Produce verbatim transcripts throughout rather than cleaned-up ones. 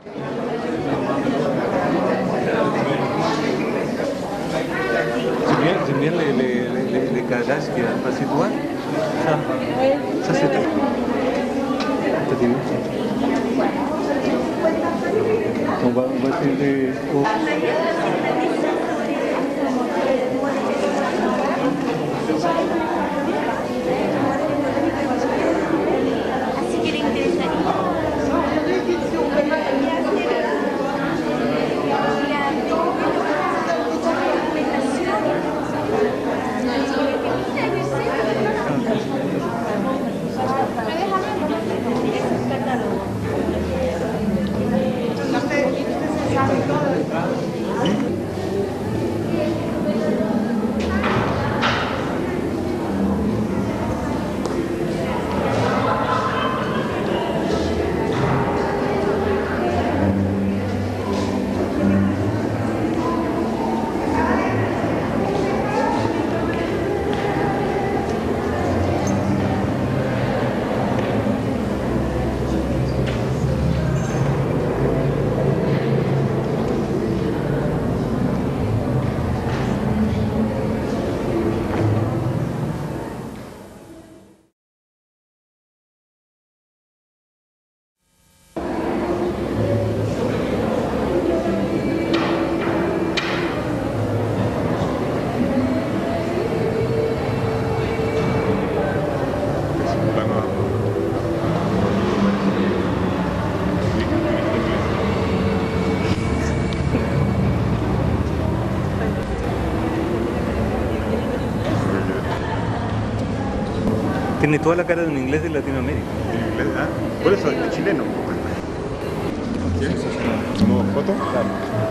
J'aime bien les, les, les, les cadrages qu'il y a passé toi. Ça, ça c'était. On va, on va essayer de... Oh. Así que le interesaría. Tiene toda la cara de un inglés de Latinoamérica. ¿Inglés? ¿Ah? Por eso, es chileno. ¿Sí? ¿Modo foto? Claro.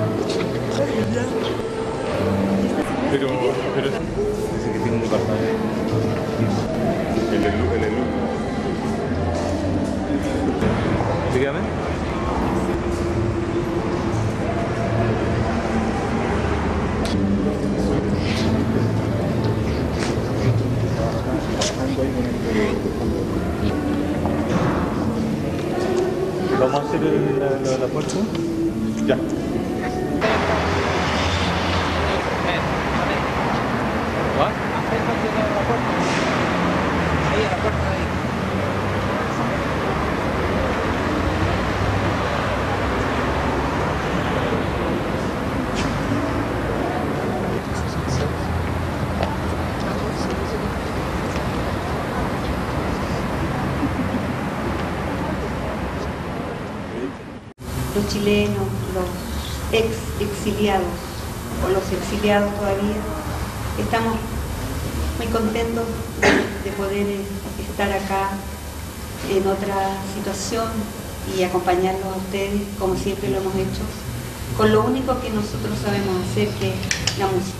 Pero, pero... Dice que tiene un departamento. El elu, el elu. Dígame. ¿Vamos a hacer el, la, la, la puerta? Ya. Los chilenos, los ex exiliados o los exiliados todavía, estamos muy contentos de, de poder estar acá en otra situación y acompañarlos a ustedes como siempre lo hemos hecho, con lo único que nosotros sabemos hacer, que es la música.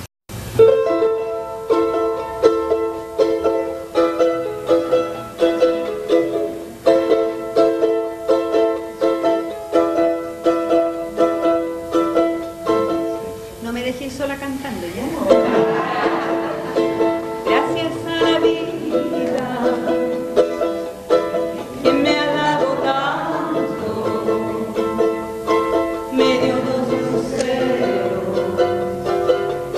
No me dejé sola cantando, ¿ya? Gracias a la vida que me ha dado tanto, me dio dos luceros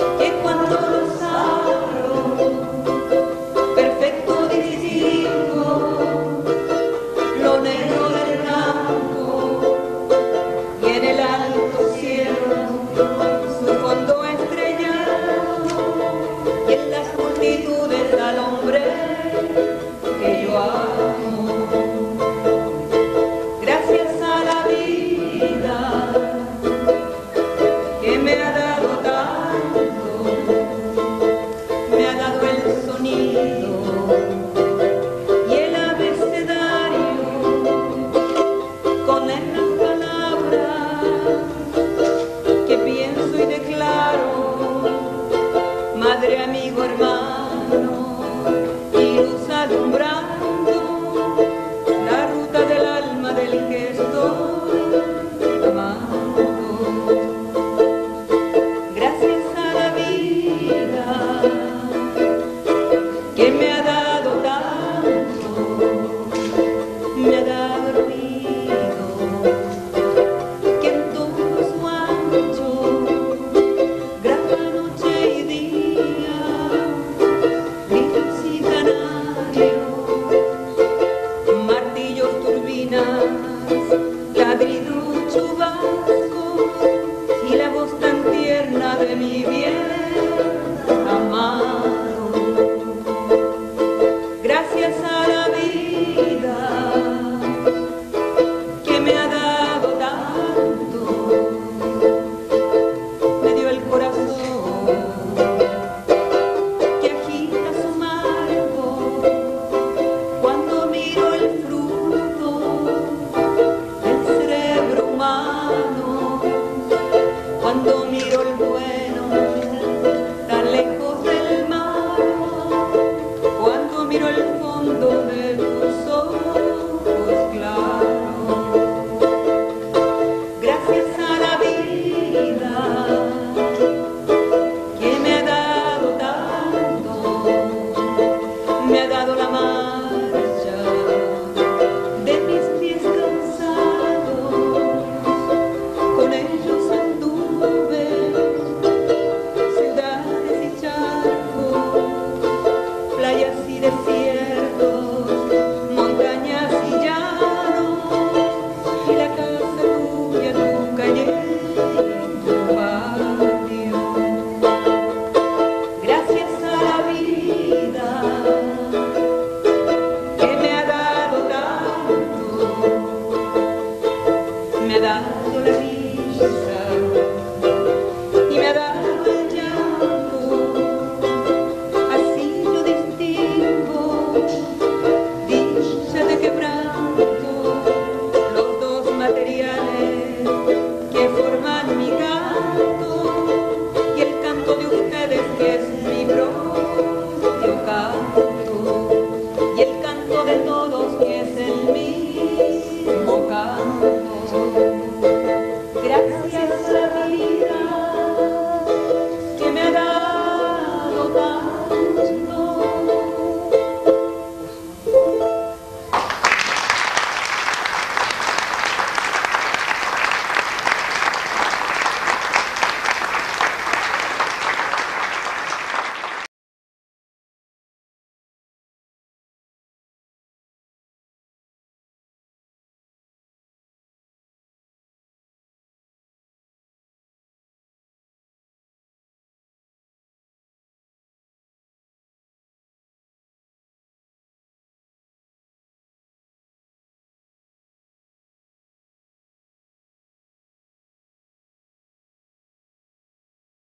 me ha dado la vida.